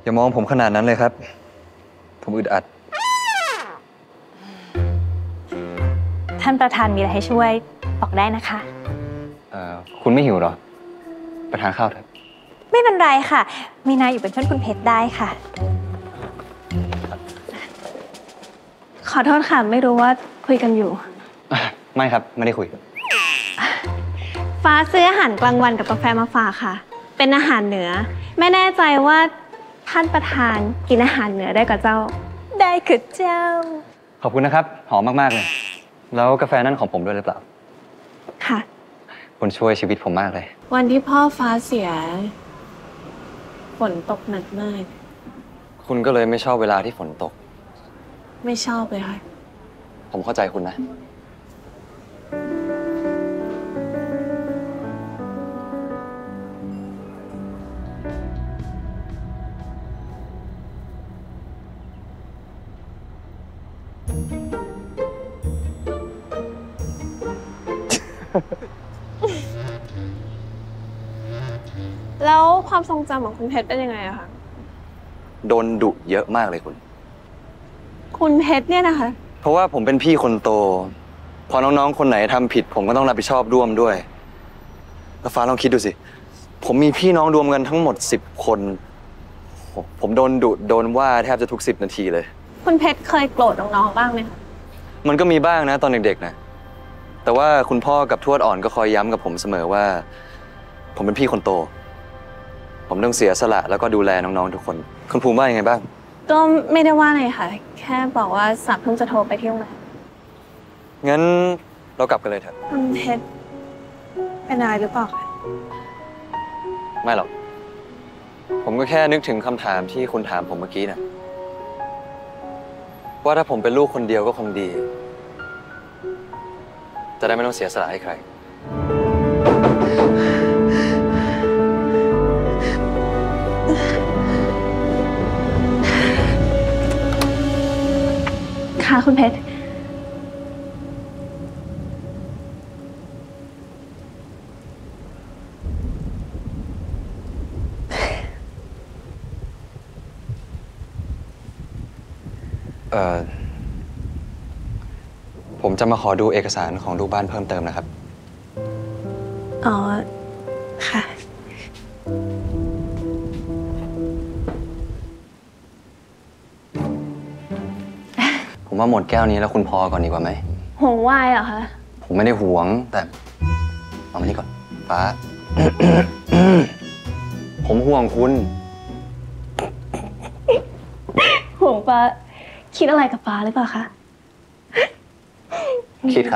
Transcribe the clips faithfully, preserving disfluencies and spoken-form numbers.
อย่ามองผมขนาดนั้นเลยครับผมอึดอัดท่านประธานมีอะไรให้ช่วยบอกได้นะคะเอ่อคุณไม่หิวหรอไปทานข้าวเถอะไม่เป็นไรค่ะมีนาอยู่เป็นเพื่อนคุณเพชรได้ค่ะขอโทษค่ะไม่รู้ว่าคุยกันอยู่ไม่ครับไม่ได้คุยฟ้าซื้ออาหารกลางวันกับกาแฟมาฝากค่ะเป็นอาหารเหนือไม่แน่ใจว่าท่านประธานกินอาหารเหนือได้กับเจ้าได้กับเจ้าขอบคุณนะครับหอมมากๆเลยแล้วกาแฟนั้นของผมด้วยหรือเปล่าค่ะคุณช่วยชีวิตผมมากเลยวันที่พ่อฟ้าเสียฝนตกหนักมากคุณก็เลยไม่ชอบเวลาที่ฝนตกไม่ชอบเลยค่ะผมเข้าใจคุณนะแล้วความทรงจำของคุณเพชรเป็นยังไงอะคะโดนดุเยอะมากเลยคุณคุณเพชรเนี่ยนะคะเพราะว่าผมเป็นพี่คนโตพอน้องๆคนไหนทำผิดผมก็ต้องรับผิดชอบร่วมด้วยแล้วฟ้าลองคิดดูสิผมมีพี่น้องรวมกันทั้งหมดสิบคนผมโดนดุโดนว่าแทบจะทุกสิบนาทีเลยคุณเพชรเคยโกรธน้องๆบ้างไหมคะมันก็มีบ้างนะตอนเด็กๆนะแต่ว่าคุณพ่อกับทวดอ่อนก็คอยย้ำกับผมเสมอว่าผมเป็นพี่คนโตผมต้องเสียสละแล้วก็ดูแลน้องๆทุกคนคุณภูมิว่ายังไงบ้างก็ไม่ได้ว่าอะไรค่ะแค่บอกว่าสับเพิ่งจะโทรไปที่โรงแรมงั้นเรากลับกันเลยเถอะคุณเพชรเป็นอะไรหรือเปล่าคะไม่หรอกผมก็แค่นึกถึงคำถามที่คุณถามผมเมื่อกี้นะว่าถ้าผมเป็นลูกคนเดียวก็คงดีจะได้ไม่ต้องเสียสละให้ใครค่ะคุณเพชรเอ่อผมจะมาขอดูเอกสารของลูกบ้านเพิ่มเติมนะครับอ๋อค่ะผมว่าหมดแก้วนี้แล้วคุณพอก่อนดีกว่าไหมห่วงวายเหรอคะผมไม่ได้หวงแต่เอามานี่ก่อนฟ้า ผมห่วงคุณห่วงฟ้าคิดอะไรกับฟ้าหรือเปล่าคะคิดครับ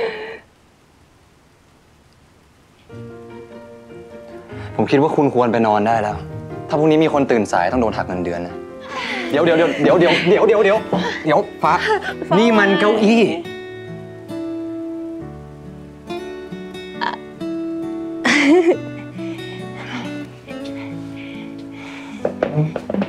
ผมคิดว่าคุณควรไปนอนได้แล้วถ้าพรุ่งนี้มีคนตื่นสายต้องโดนหักเงินเดือนนะเดี๋ยวเดี๋ยวเดี๋ยวเดี๋ยวเดี๋ยวเดี๋ยวเดี๋ยวเดี๋ยวเดี๋ยวฟ้านี่มันเก้าอี้